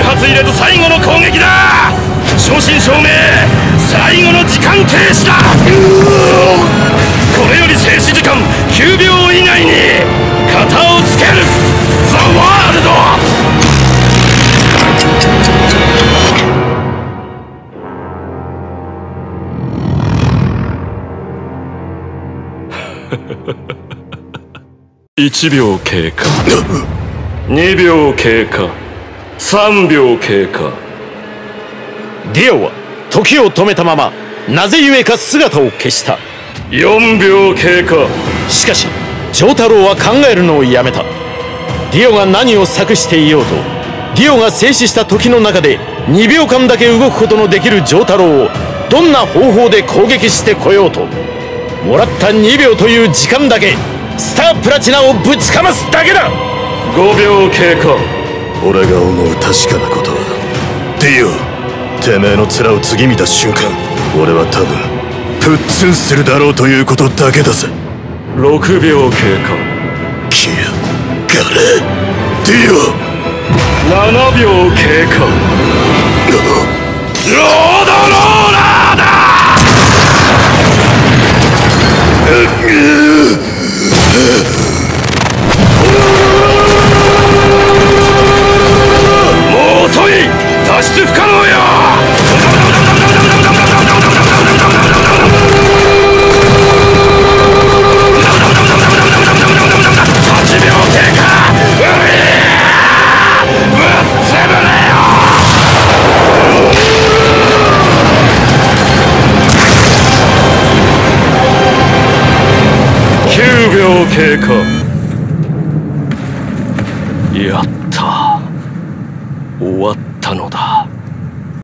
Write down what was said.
発入れず最後の攻撃だ。正真正銘最後の時間停止だ。これより静止時間9秒以内に型をつける。ザ・ワールド。1秒経過、2秒経過、3秒経過。 ディオは時を止めたままなぜ故か姿を消した。 4秒経過。 しかし丈太郎は考えるのをやめた。ディオが何を策していようと、ディオが静止した時の中で2秒間だけ動くことのできる丈太郎をどんな方法で攻撃してこようと、もらった2秒という時間だけスタープラチナをぶちかますだけだ。 5秒経過。 俺が思う確かなことは、ディオ、てめえの面を次見た瞬間、俺は多分プッツンするだろうということだけだぜ。 6秒経過。 キアガレディオ。 7秒経過。ロードローラーだ。もう遅い。脱出不可能よ。8秒経過。ぶっつぶれよ。9秒経過。やった。終わったのだ。